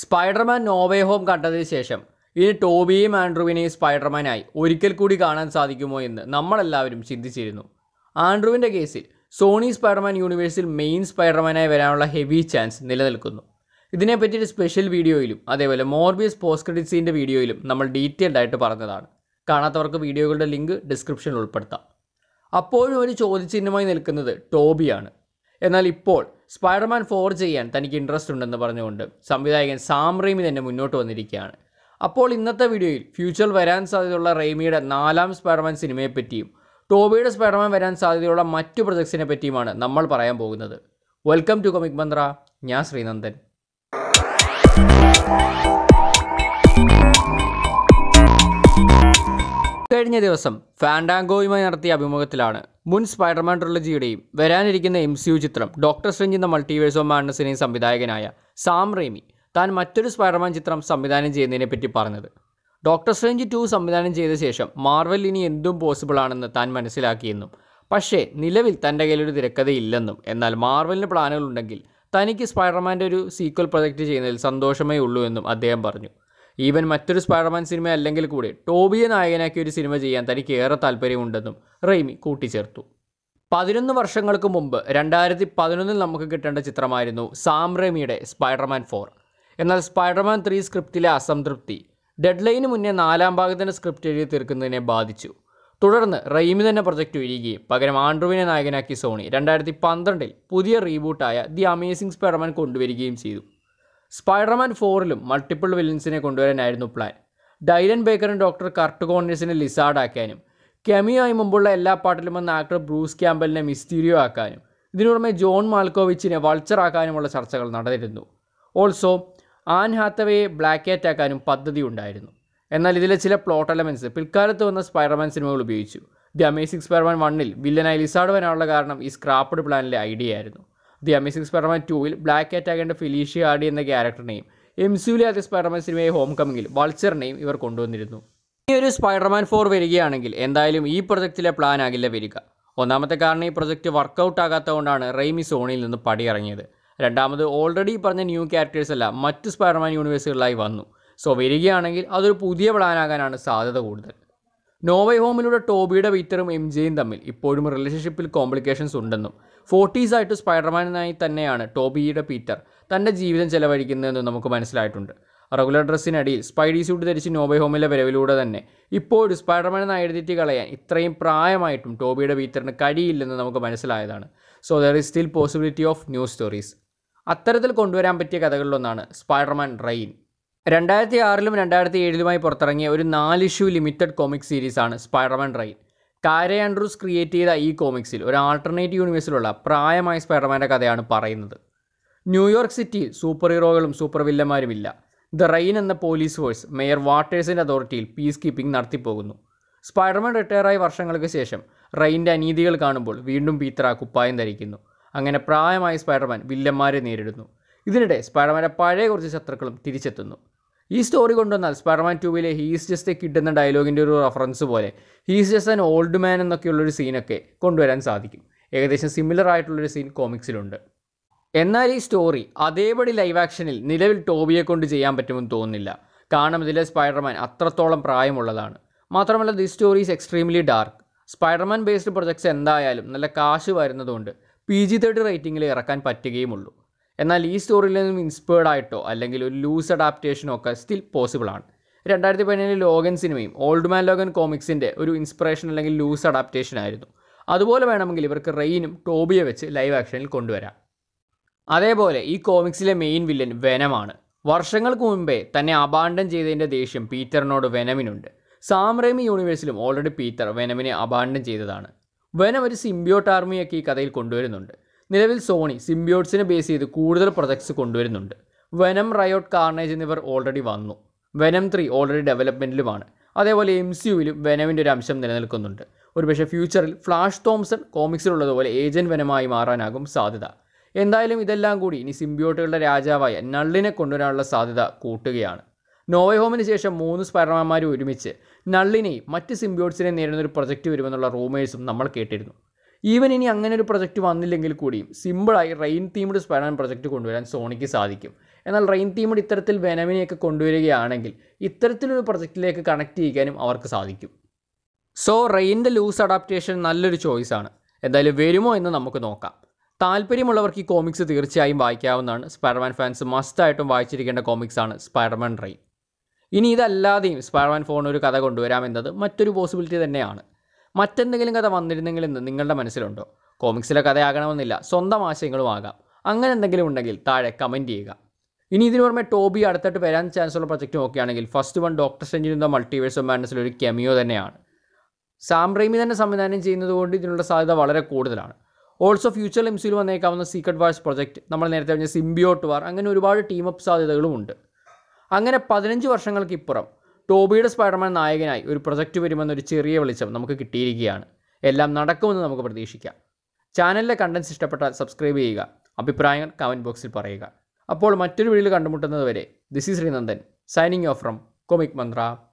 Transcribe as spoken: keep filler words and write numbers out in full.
Spiderman no way home കണ്ടതിന് ശേഷം ഇനി ടോബിയെയും ആൻഡ്രൂവിനെയും സ്പൈഡർമാനായി ഒരിക്കൽ കൂടി കാണാൻ സാധിക്കുമോ എന്ന് നമ്മളെല്ലാവരും ചിന്തിച്ചിരുന്നു. ആൻഡ്രൂവിൻ്റെ കേസിൽ സോണി സ്പൈഡർമാൻ യൂണിവേഴ്സിൽ മെയിൻ സ്പൈഡർമാനായി വരാനുള്ള ഹെവി ചാൻസ് നിലനിൽക്കുന്നു. ഇതിനെപ്പറ്റി ഒരു സ്പെഷ്യൽ വീഡിയോയിലും അതേപോലെ മോർബിയസ് പോസ്റ്റ് ക്രെഡിറ്റ് സീൻ്റെ വീഡിയോയിലും നമ്മൾ ഡീറ്റെയിൽഡ് ആയിട്ട് പറഞ്ഞതാണ്. കാണാത്തവർക്ക് വീഡിയോകളുടെ ലിങ്ക് ഡിസ്ക്രിപ്ഷനിൽ ഉൾപ്പെടുത്താം. അപ്പോഴും ഒരു ചോദ്യചിഹ്നമായി നിൽക്കുന്നത് ടോബിയാണ്. എന്നാൽ ഇപ്പോൾ സ്പൈഡർമാൻ ഫോർ ചെയ്യാൻ തനിക്ക് ഇൻട്രസ്റ്റ് ഉണ്ടെന്ന് പറഞ്ഞുകൊണ്ട് സംവിധായകൻ സാം റെയ്മി തന്നെ മുന്നോട്ട് വന്നിരിക്കുകയാണ്. അപ്പോൾ ഇന്നത്തെ വീഡിയോയിൽ ഫ്യൂച്ചറിൽ വരാൻ സാധ്യതയുള്ള റെയ്മിയുടെ നാലാം സ്പൈഡർമാൻ സിനിമയെപ്പറ്റിയും ടോബിയുടെ സ്പൈഡർമാൻ വരാൻ സാധ്യതയുള്ള മറ്റു പ്രൊജക്ട്സിനെ പറ്റിയുമാണ് നമ്മൾ പറയാൻ പോകുന്നത്. Welcome to comic mantra. ഞാൻ ശ്രീനന്ദൻ. കഴിഞ്ഞ ദിവസം ഫാൻഡാങ്കോയുമായി നടത്തിയ അഭിമുഖത്തിലാണ് മുൻ സ്പൈഡർമാൻ ട്രിലജിയുടെയും വരാനിരിക്കുന്ന എം സി യു ചിത്രം doctor strange in the multiverse of മാഡ്നസിനെയും സംവിധായകനായ സാം റെയ്മി താൻ മറ്റൊരു സ്പൈഡർമാൻ ചിത്രം സംവിധാനം ചെയ്യുന്നതിനെ പറ്റി പറഞ്ഞത്. ഡോക്ടർ സ്ട്രേഞ്ച് ടു സംവിധാനം ചെയ്ത ശേഷം മാർവൽ ഇനി എന്തും പോസിബിൾ ആണെന്ന് താൻ മനസ്സിലാക്കിയെന്നും പക്ഷേ നിലവിൽ തൻ്റെ കയ്യിലൊരു തിരക്കഥയില്ലെന്നും എന്നാൽ മാർവലിന് പ്ലാനുകളുണ്ടെങ്കിൽ തനിക്ക് സ്പൈഡർമാൻ്റെ ഒരു സീക്വൽ പ്രൊജക്റ്റ് ചെയ്യുന്നതിൽ സന്തോഷമേ ഉള്ളൂ എന്നും അദ്ദേഹം പറഞ്ഞു. ഈവൻ മറ്റൊരു സ്പൈഡർമാൻ സിനിമ അല്ലെങ്കിൽ കൂടി ടോബിയെ നായകനാക്കി ഒരു സിനിമ ചെയ്യാൻ തനിക്ക് ഏറെ താല്പര്യമുണ്ടെന്നും റെയ്മി കൂട്ടിച്ചേർത്തു. പതിനൊന്ന് വർഷങ്ങൾക്ക് മുമ്പ് രണ്ടായിരത്തി പതിനൊന്നിൽ നമുക്ക് കിട്ടേണ്ട ചിത്രമായിരുന്നു സാം റെയ്മിയുടെ സ്പൈഡർമാൻ ഫോർ. എന്നാൽ സ്പൈഡർമാൻ ത്രീ സ്ക്രിപ്റ്റിലെ അസംതൃപ്തി ഡെഡ്ലൈന് മുന്നേ നാലാം ഭാഗത്തിൻ്റെ സ്ക്രിപ്റ്റ് എഴുതി തീർക്കുന്നതിനെ ബാധിച്ചു. തുടർന്ന് റെയ്മി തന്നെ പ്രൊജക്റ്റ് ഒഴിയുകയും പകരം ആൻഡ്രൂവിനെ നായകനാക്കി സോണി രണ്ടായിരത്തി പന്ത്രണ്ടിൽ പുതിയ റീബൂട്ടായ ദി അമേസിംഗ് സ്പൈഡർമാൻ കൊണ്ടുവരികയും ചെയ്തു. സ്പൈഡർമാൻ ഫോറിലും മൾട്ടിപ്പിൾ വില്ലൻസിനെ കൊണ്ടുവരാനായിരുന്നു പ്ലാൻ. ഡൈലൻ ബേക്കറും ഡോക്ടർ കർട്ട് കോർണിസിനെ ലിസാർഡാക്കാനും കെമിയായി മുമ്പുള്ള എല്ലാ പാട്ടിലും വന്ന ആക്ടർ ബ്രൂസ് ക്യാമ്പലിനെ മിസ്റ്റീരിയോ ആക്കാനും ഇതിനു പുറമെ ജോൺ മാൽക്കോവിച്ചിനെ വൾച്ചറാക്കാനുമുള്ള ചർച്ചകൾ നടന്നിരുന്നു. ഓൾസോ ആൻ ഹാത്തവയെ ബ്ലാക്ക് കാറ്റ് ആക്കാനും പദ്ധതി ഉണ്ടായിരുന്നു. എന്നാൽ ഇതിലെ ചില പ്ലോട്ട് എലമെൻറ്റ്സ് പിൽക്കാലത്ത് വന്ന സ്പൈഡർമാൻ സിനിമകൾ ഉപയോഗിച്ചു. ദി അമേസിംഗ് സ്പൈഡർമാൻ വണ്ണിൽ വില്ലനായി ലിസാർഡ് വരാനുള്ള കാരണം ഈ സ്ക്രാപ്പ്ഡ് പ്ലാനിലെ ഐഡിയ ആയിരുന്നു. ദി അമേസിംഗ് സ്പൈഡർമാൻ ടൂവിൽ ബ്ലാക്ക് കാറ്റ് ആകേണ്ട ഫെലീഷ്യ ആർഡി എന്ന ക്യാരക്ടറിനെയും എം സി യുവിലെ ആദ്യ സ്പൈഡർമാൻ സിനിമയെ ഹോം കമ്മിങ്ങിൽ വൾച്ചറിനെയും ഇവർ കൊണ്ടുവന്നിരുന്നു. ഈ ഒരു സ്പൈഡർമാൻ ഫോർ വരികയാണെങ്കിൽ എന്തായാലും ഈ പ്രൊജക്റ്റിലെ പ്ലാൻ ആകില്ല വരിക. ഒന്നാമത്തെ കാരണം ഈ പ്രൊജക്റ്റ് വർക്കൗട്ട് ആകാത്തതുകൊണ്ടാണ് റെയ്മി സോണിയിൽ നിന്ന് പടിയിറങ്ങിയത്. രണ്ടാമത് ഓൾറെഡി പറഞ്ഞ ന്യൂ ക്യാരക്ടേഴ്സ് അല്ല മറ്റ് സ്പൈഡർമാൻ യൂണിവേഴ്സുകളിലായി വന്നു. സോ വരികയാണെങ്കിൽ അതൊരു പുതിയ പ്ലാൻ ആകാനാണ് സാധ്യത കൂടുതൽ. നോ വേ ഹോമിലൂടെ ടോബിയുടെ പീറ്ററും എം ജെയും തമ്മിൽ ഇപ്പോഴും റിലേഷൻഷിപ്പിൽ കോംപ്ലിക്കേഷൻസ് ഉണ്ടെന്നും ഫോർട്ടീസായിട്ട് സ്പൈഡർമാനായി തന്നെയാണ് ടോബിയുടെ പീറ്റർ തൻ്റെ ജീവിതം ചെലവഴിക്കുന്നതെന്നും നമുക്ക് മനസ്സിലായിട്ടുണ്ട്. റെഗുലർ ഡ്രസ്സിനടിയിൽ സ്പൈഡി സ്യൂട്ട് ധരിച്ച് നോ വേ ഹോമിലെ വരവിലൂടെ തന്നെ ഇപ്പോഴും സ്പൈഡർമാനെ എഴുതിയിട്ട് കളയാൻ ഇത്രയും പ്രായമായിട്ടും ടോബിയുടെ പീറ്ററിന് കഴിയില്ലെന്ന് നമുക്ക് മനസ്സിലായതാണ്. So there is still possibility of new stories. അത്തരത്തിൽ കൊണ്ടുവരാൻ പറ്റിയ കഥകളിലൊന്നാണ് സ്പൈഡർമാൻ റെയിൻ. രണ്ടായിരത്തി ആറിലും രണ്ടായിരത്തി ഏഴിലുമായി പുറത്തിറങ്ങിയ ഒരു നാല് ഇഷ്യൂ ലിമിറ്റഡ് കോമിക് സീരീസാണ് Spiderman Reign. Kaare Andrews create ചെയ്ത ഈ കോമിക്സിൽ ഒരു ആൾട്ടർനേറ്റ് യൂണിവേഴ്സിലുള്ള പ്രായമായ സ്പൈഡർമാൻ്റെ കഥയാണ് പറയുന്നത്. ന്യൂയോർക്ക് സിറ്റിയിൽ സൂപ്പർ ഹീറോകളും സൂപ്പർ വില്ലന്മാരുമില്ല. ദ റെയിൻ എന്ന പോലീസ് ഫോഴ്സ് മേയർ വാട്ടേഴ്സിൻ്റെ അതോറിറ്റിയിൽ പീസ് കീപ്പിംഗ് നടത്തിപ്പോകുന്നു. സ്പൈഡർമാൻ റിട്ടയറായ വർഷങ്ങൾക്ക് ശേഷം റെയിൻ്റെ അനീതികൾ കാണുമ്പോൾ വീണ്ടും പീറ്റർ ആ കുപ്പായം ധരിക്കുന്നു. അങ്ങനെ പ്രായമായ സ്പൈഡർമാൻ വില്ലന്മാരെ നേരിടുന്നു. ഇതിനിടെ സ്പൈഡർമാൻ്റെ പഴയ കുറച്ച് ശത്രുക്കളും തിരിച്ചെത്തുന്നു. ഈ സ്റ്റോറി കൊണ്ടുവന്നാൽ സ്പൈഡർമാൻ ടൂവിലെ ഹീസ് ജസ്റ്റ് എ കിഡ് എന്ന ഡയലോഗിൻ്റെ ഒരു റെഫറൻസ് പോലെ he's just an old man എന്നൊക്കെയുള്ളൊരു സീനൊക്കെ കൊണ്ടുവരാൻ സാധിക്കും. ഏകദേശം സിമിലർ ആയിട്ടുള്ളൊരു സീൻ കോമിക്സിലുണ്ട്. എന്നാൽ ഈ സ്റ്റോറി അതേപടി ലൈവ് ആക്ഷനിൽ നിലവിൽ ടോബിയെ കൊണ്ട് ചെയ്യാൻ പറ്റുമെന്ന് തോന്നുന്നില്ല. കാരണം ഇതിലെ സ്പൈഡർമാൻ അത്രത്തോളം പ്രായമുള്ളതാണ്. മാത്രമല്ല the story is extremely dark. Spiderman based projects എന്തായാലും നല്ല കാശ് വരുന്നതുകൊണ്ട് പി ജി തേർട്ടി റേറ്റിംഗിൽ ഇറക്കാൻ പറ്റുകയുമുള്ളൂ. എന്നാൽ ഈ സ്റ്റോറിയിൽ നിന്നും ഇൻസ്പയർഡ് ആയിട്ടോ അല്ലെങ്കിൽ ഒരു ലൂസ് അഡാപ്റ്റേഷനോ ഒക്കെ സ്റ്റിൽ പോസിബിളാണ്. രണ്ടായിരത്തി പതിനേഴിൽ ലോഗൻ സിനിമയും ഓൾഡ് മാൻ ലോഗൻ കോമിക്സിൻ്റെ ഒരു ഇൻസ്പിറേഷൻ അല്ലെങ്കിൽ ലൂസ് അഡാപ്റ്റേഷൻ ആയിരുന്നു. അതുപോലെ വേണമെങ്കിൽ ഇവർക്ക് റെയിനും ടോബിയെ വെച്ച് ലൈവ് ആക്ഷനിൽ കൊണ്ടുവരാം. അതേപോലെ ഈ കോമിക്സിലെ മെയിൻ വില്ലൻ വെനമാണ്. വർഷങ്ങൾക്ക് മുമ്പേ തന്നെ അബാൻഡൻ ചെയ്തതിൻ്റെ ദേഷ്യം പീറ്ററിനോട് വെനമിനുണ്ട്. സാം റെയ്മി യൂണിവേഴ്സിലും ഓൾറെഡി പീറ്റർ വെനമിനെ അബാൻഡൻ ചെയ്തതാണ്. വെനം ഒരു സിംബിയോട്ട് ആർമിയൊക്കെ ഈ കഥയിൽ കൊണ്ടുവരുന്നുണ്ട്. നിലവിൽ സോണി സിംബിയോട്ട്സിനെ ബേസ് ചെയ്ത് കൂടുതൽ പ്രൊജക്ട്സ് കൊണ്ടുവരുന്നുണ്ട്. വെനം, റയോട്ട്, കാർണേജ് എന്നിവർ ഓൾറെഡി വന്നു. വെനം ത്രീ ഓൾറെഡി ഡെവലപ്മെൻറ്റിലുമാണ്. അതേപോലെ എം സി യുവിലും വെനമിൻ്റെ ഒരു അംശം നിലനിൽക്കുന്നുണ്ട്. ഒരുപക്ഷെ ഫ്യൂച്ചറിൽ ഫ്ലാഷ് തോംസൺ കോമിക്സിലുള്ളതുപോലെ ഏജൻറ്റ് വെനമായി മാറാനാകും സാധ്യത. എന്തായാലും ഇതെല്ലാം കൂടി ഇനി സിംബിയോട്ടുകളുടെ രാജാവായ നള്ളിനെ കൊണ്ടുവരാനുള്ള സാധ്യത കൂട്ടുകയാണ്. നോ വേ ഹോമിന് ശേഷം മൂന്ന് സ്പൈഡർമാന്മാരും ഒരുമിച്ച് നള്ളിനെയും മറ്റ് സിംബിയോട്ട്സിനെ നേരിടുന്ന ഒരു പ്രൊജക്റ്റ് വരുമെന്നുള്ള റൂമേഴ്സും നമ്മൾ കേട്ടിരുന്നു. ഈവൻ ഇനി അങ്ങനെ ഒരു പ്രൊജക്റ്റ് വന്നില്ലെങ്കിൽ കൂടിയും സിമ്പിളായി റെയിൻ തീംഡ് സ്പൈഡർമാൻ പ്രൊജക്റ്റ് കൊണ്ടുവരാൻ സോണിക്ക് സാധിക്കും. എന്നാൽ റെയിൻ ടീമിൽ ഇത്തരത്തിൽ വെനമിനെയൊക്കെ കൊണ്ടുവരികയാണെങ്കിൽ ഇത്തരത്തിലൊരു പ്രൊജക്റ്റിലേക്ക് കണക്ട് ചെയ്യാനും അവർക്ക് സാധിക്കും. സോ റെയിൻ്റെ ലൂസ് അഡാപ്റ്റേഷൻ നല്ലൊരു ചോയ്സാണ്. എന്തായാലും വരുമോ എന്ന് നമുക്ക് നോക്കാം. താല്പര്യമുള്ളവർക്ക് ഈ കോമിക്സ് തീർച്ചയായും വായിക്കാവുന്നതാണ്. സ്പൈഡർമാൻ ഫാൻസ് മസ്റ്റായിട്ടും വായിച്ചിരിക്കേണ്ട കോമിക്സാണ് സ്പൈഡർമാൻ റെയിൻ. ഇനി ഇതല്ലാതെയും സ്പൈഡർമാൻ ഫോൺ ഒരു കഥ കൊണ്ടുവരാമെന്നത് മറ്റൊരു പോസിബിലിറ്റി തന്നെയാണ്. മറ്റെന്തെങ്കിലും കഥ വന്നിരുന്നെങ്കിലെന്ന് നിങ്ങളുടെ മനസ്സിലുണ്ടോ? കോമിക്സിലെ കഥയാകണമെന്നില്ല, സ്വന്തം ആശയങ്ങളും ആകാം. അങ്ങനെ എന്തെങ്കിലും ഉണ്ടെങ്കിൽ താഴെ കമൻറ്റ് ചെയ്യുക. ഇനി ഇതിനു പുറമെ ടോബി അടുത്തായിട്ട് വരാൻ ചാൻസ് ഉള്ള പ്രൊജക്റ്റ് നോക്കുകയാണെങ്കിൽ first one doctor strange in the multiverse of മാഡ്നസിൽ ഒരു കെമിയോ തന്നെയാണ്. സാം റെയ്മി തന്നെ സംവിധാനം ചെയ്യുന്നതുകൊണ്ട് ഇതിനുള്ള സാധ്യത വളരെ കൂടുതലാണ്. ഓൾസോ ഫ്യൂച്ചറിൽ എം സിയിൽ വന്നേക്കാവുന്ന സീക്രട്ട് വാർസ് പ്രൊജക്റ്റ്, നമ്മൾ നേരത്തെ പറഞ്ഞ സിംബിയോട്ട് വാർ, അങ്ങനെ ഒരുപാട് ടീം അപ്പ് സാധ്യതകളുമുണ്ട്. അങ്ങനെ പതിനഞ്ച് വർഷങ്ങൾക്ക് ഇപ്പുറം ടോബിയുടെ സ്പൈഡർമാൻ നായകനായി ഒരു പ്രൊജക്റ്റ് വരുമെന്നൊരു ചെറിയ വെളിച്ചം നമുക്ക് കിട്ടിയിരിക്കുകയാണ്. എല്ലാം നടക്കുമെന്ന് നമുക്ക് പ്രതീക്ഷിക്കാം. ചാനലിലെ കണ്ടൻസ് ഇഷ്ടപ്പെട്ടാൽ സബ്സ്ക്രൈബ് ചെയ്യുക, അഭിപ്രായങ്ങൾ കമൻറ്റ് ബോക്സിൽ പറയുക. അപ്പോൾ മറ്റൊരു വീഡിയോയിൽ കണ്ടുമുട്ടുന്നത് വരെ this is Sreenandan signing off from comic Mantra.